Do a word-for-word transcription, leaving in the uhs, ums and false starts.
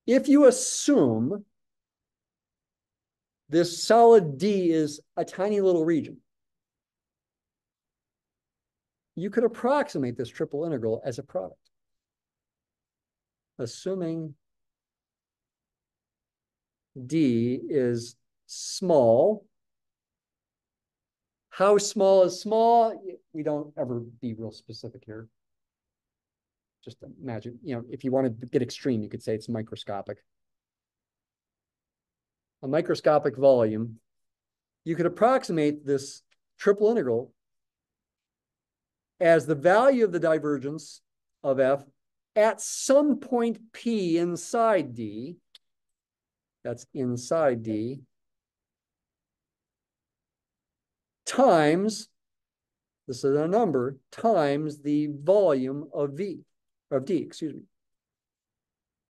if you assume this solid D is a tiny little region, you could approximate this triple integral as a product. Assuming D is small. How small is small? We don't ever be real specific here. Just imagine, you know, if you want to get extreme, you could say it's microscopic. A microscopic volume, you could approximate this triple integral as the value of the divergence of F at some point P inside D. That's inside D. Times, this is a number, times the volume of V, of D, excuse me.